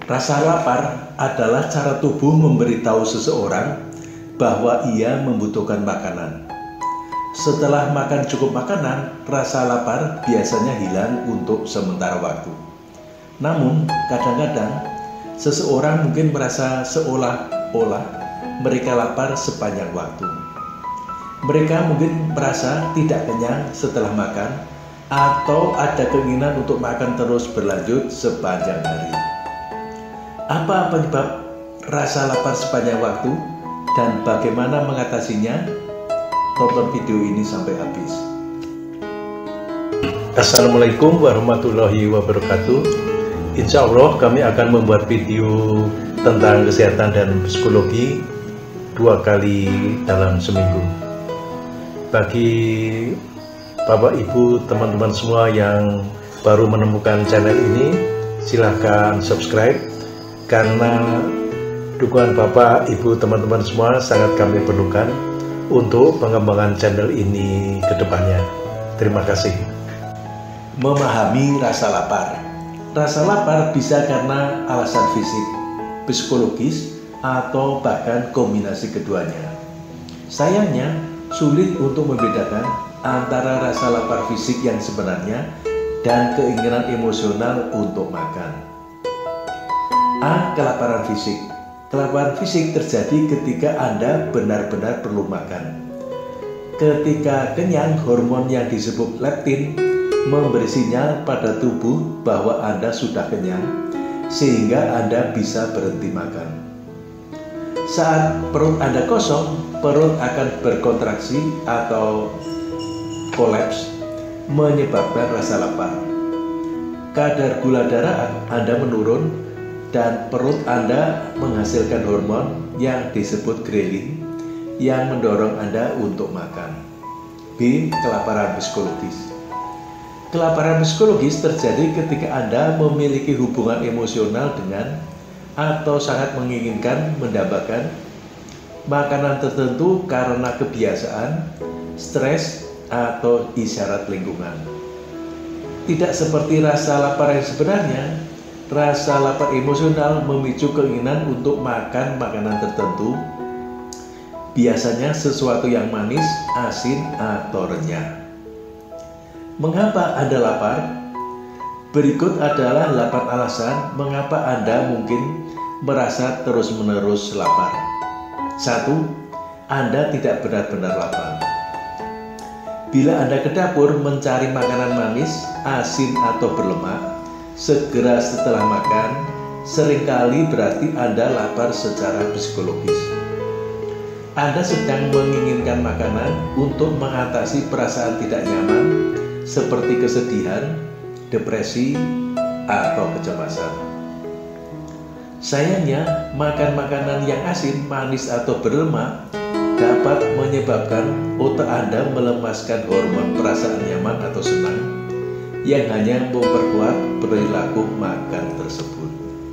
Rasa lapar adalah cara tubuh memberitahu seseorang bahwa ia membutuhkan makanan. Setelah makan cukup makanan, rasa lapar biasanya hilang untuk sementara waktu. Namun, kadang-kadang seseorang mungkin merasa seolah-olah mereka lapar sepanjang waktu. Mereka mungkin merasa tidak kenyang setelah makan, atau ada keinginan untuk makan terus berlanjut sepanjang hari. Apa penyebab rasa lapar sepanjang waktu dan bagaimana mengatasinya? Tonton video ini sampai habis. Assalamualaikum warahmatullahi wabarakatuh. Insya Allah kami akan membuat video tentang kesehatan dan psikologi 2 kali dalam seminggu. Bagi Bapak Ibu, teman-teman semua yang baru menemukan channel ini, silahkan subscribe, karena dukungan Bapak, Ibu, teman-teman semua sangat kami perlukan untuk pengembangan channel ini ke depannya. Terima kasih. Memahami rasa lapar. Rasa lapar bisa karena alasan fisik, psikologis, atau bahkan kombinasi keduanya. Sayangnya, sulit untuk membedakan antara rasa lapar fisik yang sebenarnya dan keinginan emosional untuk makan. A. Kelaparan fisik. Kelaparan fisik terjadi ketika Anda benar-benar perlu makan. Ketika kenyang, hormon yang disebut leptin memberi sinyal pada tubuh bahwa Anda sudah kenyang, sehingga Anda bisa berhenti makan. Saat perut Anda kosong, perut akan berkontraksi atau kolaps, menyebabkan rasa lapar. Kadar gula darah Anda menurun, dan perut Anda menghasilkan hormon yang disebut grelin yang mendorong Anda untuk makan. B. Kelaparan psikologis. Kelaparan psikologis terjadi ketika Anda memiliki hubungan emosional dengan atau sangat menginginkan mendapatkan makanan tertentu karena kebiasaan, stres, atau isyarat lingkungan. Tidak seperti rasa lapar yang sebenarnya, rasa lapar emosional memicu keinginan untuk makan makanan tertentu, biasanya sesuatu yang manis, asin, atau renyah. Mengapa Anda lapar? Berikut adalah 8 alasan mengapa Anda mungkin merasa terus-menerus lapar. 1. Anda tidak benar-benar lapar. Bila Anda ke dapur mencari makanan manis, asin, atau berlemak, segera setelah makan, seringkali berarti Anda lapar secara psikologis. Anda sedang menginginkan makanan untuk mengatasi perasaan tidak nyaman seperti kesedihan, depresi, atau kecemasan. Sayangnya, makan makanan yang asin, manis, atau berlemak dapat menyebabkan otak Anda melemaskan hormon perasaan nyaman atau senang yang hanya memperkuat perilaku makan tersebut.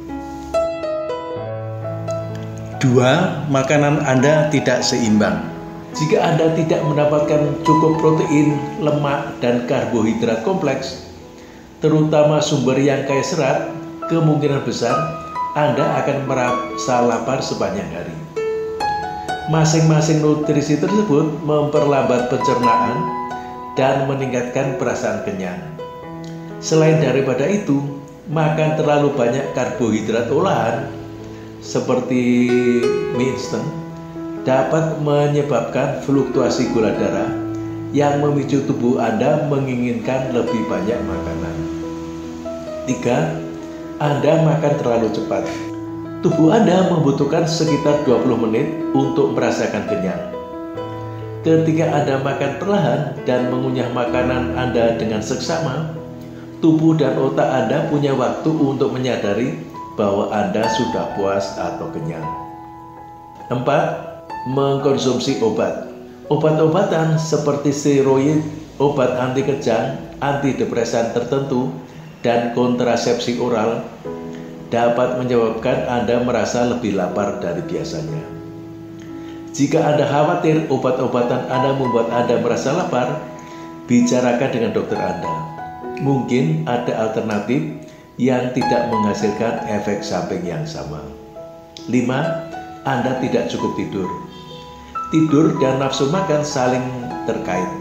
2. Makanan Anda tidak seimbang. Jika Anda tidak mendapatkan cukup protein, lemak, dan karbohidrat kompleks, terutama sumber yang kaya serat, kemungkinan besar Anda akan merasa lapar sepanjang hari. Masing-masing nutrisi tersebut memperlambat pencernaan dan meningkatkan perasaan kenyang. Selain daripada itu, makan terlalu banyak karbohidrat olahan seperti mie instan dapat menyebabkan fluktuasi gula darah yang memicu tubuh Anda menginginkan lebih banyak makanan. 3. Anda makan terlalu cepat. Tubuh Anda membutuhkan sekitar 20 menit untuk merasakan kenyang. Ketika Anda makan perlahan dan mengunyah makanan Anda dengan seksama, tubuh dan otak Anda punya waktu untuk menyadari bahwa Anda sudah puas atau kenyang. 4. Mengkonsumsi obat. Obat-obatan seperti steroid, obat anti kejang, antidepresan tertentu, dan kontrasepsi oral dapat menyebabkan Anda merasa lebih lapar dari biasanya. Jika Anda khawatir obat-obatan Anda membuat Anda merasa lapar, bicarakan dengan dokter Anda. Mungkin ada alternatif yang tidak menghasilkan efek samping yang sama. 5. Anda tidak cukup tidur. Tidur dan nafsu makan saling terkait.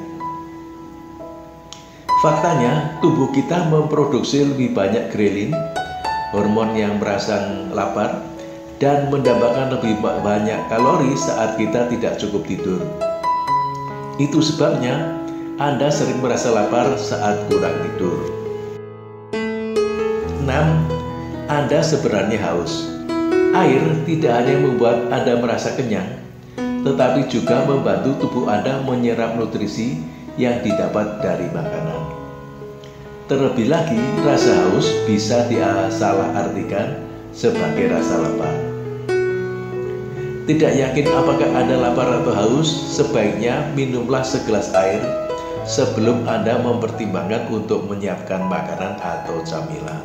Faktanya, tubuh kita memproduksi lebih banyak grelin, hormon yang merangsang lapar, dan mendapatkan lebih banyak kalori saat kita tidak cukup tidur. Itu sebabnya Anda sering merasa lapar saat kurang tidur. 6. Anda sebenarnya haus. Air tidak hanya membuat Anda merasa kenyang, tetapi juga membantu tubuh Anda menyerap nutrisi yang didapat dari makanan. Terlebih lagi, rasa haus bisa disalahartikan sebagai rasa lapar. Tidak yakin apakah Anda lapar atau haus, sebaiknya minumlah segelas air sebelum Anda mempertimbangkan untuk menyiapkan makanan atau camilan.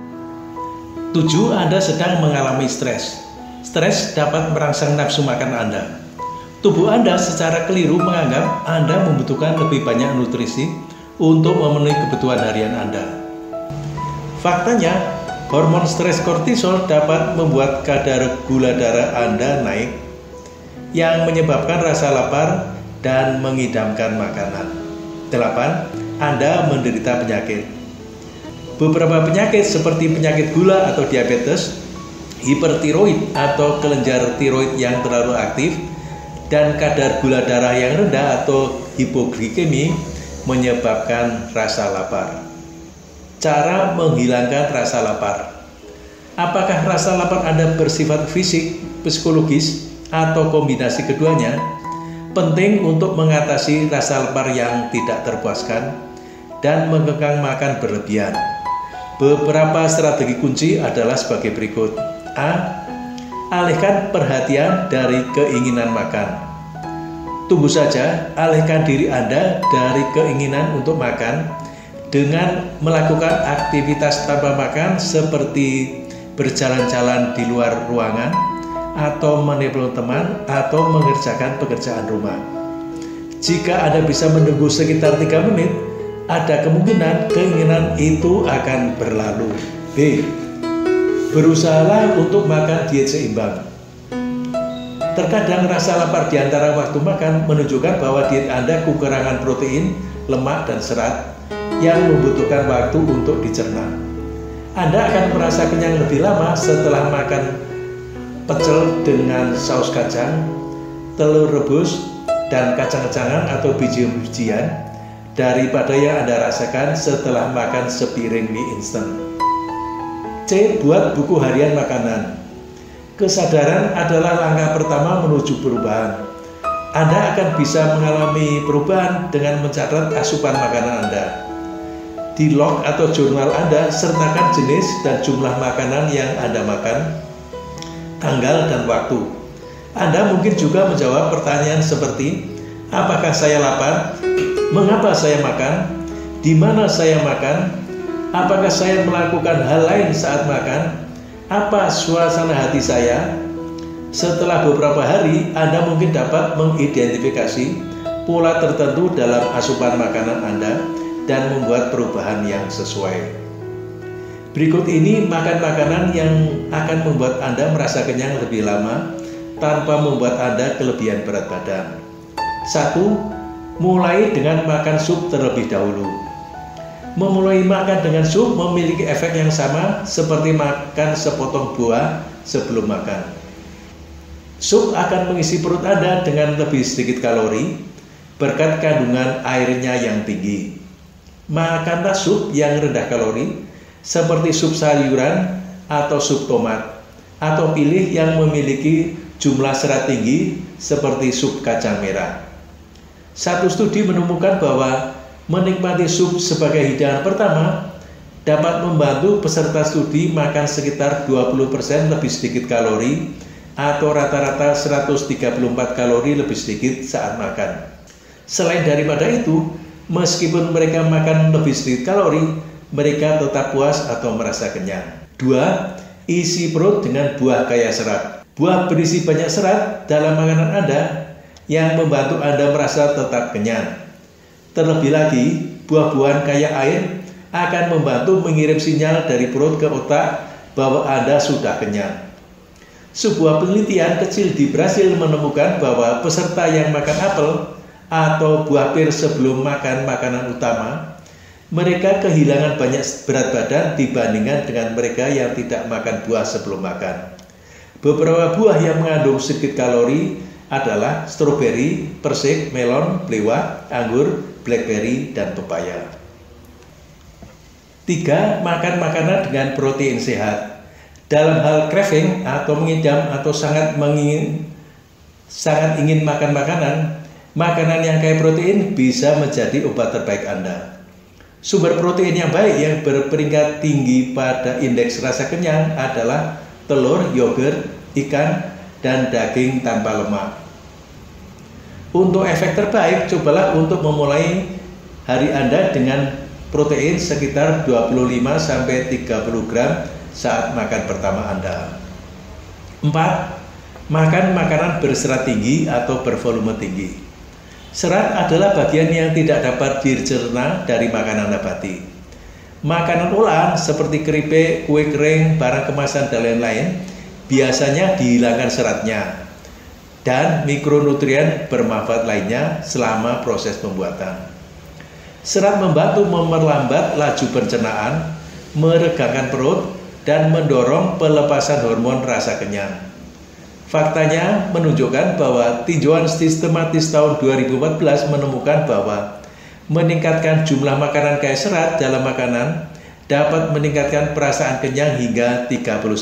7. Anda sedang mengalami stres. Stres dapat merangsang nafsu makan Anda. Tubuh Anda secara keliru menganggap Anda membutuhkan lebih banyak nutrisi untuk memenuhi kebutuhan harian Anda. Faktanya, hormon stres kortisol dapat membuat kadar gula darah Anda naik, yang menyebabkan rasa lapar dan mengidamkan makanan. 8. Anda menderita penyakit. Beberapa penyakit seperti penyakit gula atau diabetes, hipertiroid atau kelenjar tiroid yang terlalu aktif, dan kadar gula darah yang rendah atau hipoglikemi menyebabkan rasa lapar. Cara menghilangkan rasa lapar. Apakah rasa lapar Anda bersifat fisik, psikologis, atau kombinasi keduanya? Penting untuk mengatasi rasa lapar yang tidak terpuaskan dan mengekang makan berlebihan. Beberapa strategi kunci adalah sebagai berikut. A. Alihkan perhatian dari keinginan makan. Tunggu saja, alihkan diri Anda dari keinginan untuk makan dengan melakukan aktivitas tanpa makan seperti berjalan-jalan di luar ruangan, atau menelpon teman, atau mengerjakan pekerjaan rumah. Jika Anda bisa menunggu sekitar 3 menit, ada kemungkinan keinginan itu akan berlalu. B. Berusahalah untuk makan diet seimbang. Terkadang rasa lapar di antara waktu makan menunjukkan bahwa diet Anda kekurangan protein, lemak, dan serat yang membutuhkan waktu untuk dicerna. Anda akan merasa kenyang lebih lama setelah makan pecel dengan saus kacang, telur rebus, dan kacang-kacangan atau biji-bijian daripada yang Anda rasakan setelah makan sepiring mie instan. C. Buat buku harian makanan. Kesadaran adalah langkah pertama menuju perubahan. Anda akan bisa mengalami perubahan dengan mencatat asupan makanan Anda. Di log atau jurnal Anda, sertakan jenis dan jumlah makanan yang Anda makan, tanggal dan waktu. Anda mungkin juga menjawab pertanyaan seperti, apakah saya lapar? Mengapa saya makan? Di mana saya makan? Apakah saya melakukan hal lain saat makan? Apa suasana hati saya? Setelah beberapa hari, Anda mungkin dapat mengidentifikasi pola tertentu dalam asupan makanan Anda dan membuat perubahan yang sesuai. Berikut ini makan makanan yang akan membuat Anda merasa kenyang lebih lama tanpa membuat Anda kelebihan berat badan. 1. Mulai dengan makan sup terlebih dahulu. Memulai makan dengan sup memiliki efek yang sama seperti makan sepotong buah sebelum makan. Sup akan mengisi perut Anda dengan lebih sedikit kalori berkat kandungan airnya yang tinggi. Makanlah sup yang rendah kalori seperti sup sayuran atau sup tomat, atau pilih yang memiliki jumlah serat tinggi seperti sup kacang merah. Satu studi menemukan bahwa menikmati sup sebagai hidangan pertama dapat membantu peserta studi makan sekitar 20% lebih sedikit kalori atau rata-rata 134 kalori lebih sedikit saat makan. Selain daripada itu, meskipun mereka makan lebih sedikit kalori, mereka tetap puas atau merasa kenyang. 2. Isi perut dengan buah kaya serat. Buah berisi banyak serat dalam makanan Anda yang membantu Anda merasa tetap kenyang. Terlebih lagi, buah-buahan kaya air akan membantu mengirim sinyal dari perut ke otak bahwa Anda sudah kenyang. Sebuah penelitian kecil di Brasil menemukan bahwa peserta yang makan apel atau buah pir sebelum makan makanan utama, mereka kehilangan banyak berat badan dibandingkan dengan mereka yang tidak makan buah sebelum makan. Beberapa buah yang mengandung sedikit kalori adalah stroberi, persik, melon, belewah, anggur, blackberry, dan pepaya. 3. Makan makanan dengan protein sehat. Dalam hal craving atau mengidam atau sangat ingin makan makanan yang kaya protein bisa menjadi obat terbaik Anda. Sumber protein yang baik yang berperingkat tinggi pada indeks rasa kenyang adalah telur, yogurt, ikan, dan daging tanpa lemak. Untuk efek terbaik, cobalah untuk memulai hari Anda dengan protein sekitar 25-30 gram saat makan pertama Anda. 4. Makan makanan berserat tinggi atau bervolume tinggi. Serat adalah bagian yang tidak dapat dicerna dari makanan nabati. Makanan olahan seperti keripik, kue kering, barang kemasan, dan lain-lain biasanya dihilangkan seratnya dan mikronutrien bermanfaat lainnya selama proses pembuatan. Serat membantu memperlambat laju pencernaan, meregangkan perut, dan mendorong pelepasan hormon rasa kenyang. Faktanya menunjukkan bahwa tinjauan sistematis tahun 2014 menemukan bahwa meningkatkan jumlah makanan kaya serat dalam makanan dapat meningkatkan perasaan kenyang hingga 31%.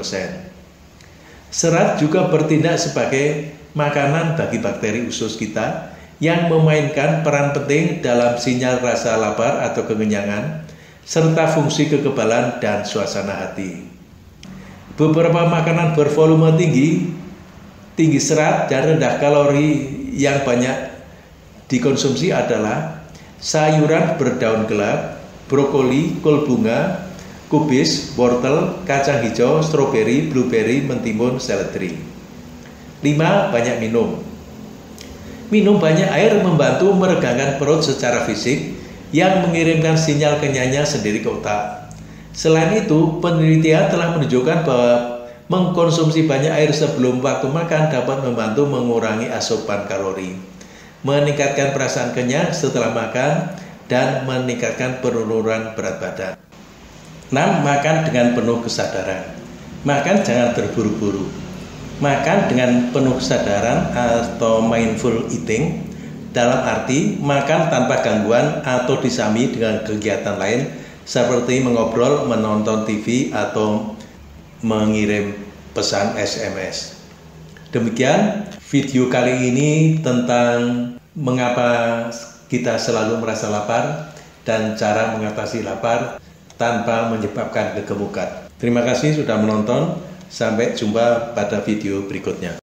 Serat juga bertindak sebagai makanan bagi bakteri usus kita yang memainkan peran penting dalam sinyal rasa lapar atau kekenyangan, serta fungsi kekebalan dan suasana hati. Beberapa makanan bervolume tinggi serat dan rendah kalori yang banyak dikonsumsi adalah sayuran berdaun gelap, brokoli, kol bunga, kubis, wortel, kacang hijau, stroberi, blueberry, mentimun, seledri. 5. Banyak minum. Minum banyak air membantu meregangkan perut secara fisik yang mengirimkan sinyal kenyangnya sendiri ke otak. Selain itu, penelitian telah menunjukkan bahwa mengkonsumsi banyak air sebelum waktu makan dapat membantu mengurangi asupan kalori, meningkatkan perasaan kenyang setelah makan, dan meningkatkan penurunan berat badan. 6. Makan dengan penuh kesadaran. Makan jangan terburu-buru. Makan dengan penuh kesadaran atau mindful eating dalam arti makan tanpa gangguan atau disami dengan kegiatan lain seperti mengobrol, menonton TV, atau mengirim pesan SMS. Demikian video kali ini tentang mengapa kita selalu merasa lapar dan cara mengatasi lapar tanpa menyebabkan kegemukan. Terima kasih sudah menonton. Sampai jumpa pada video berikutnya.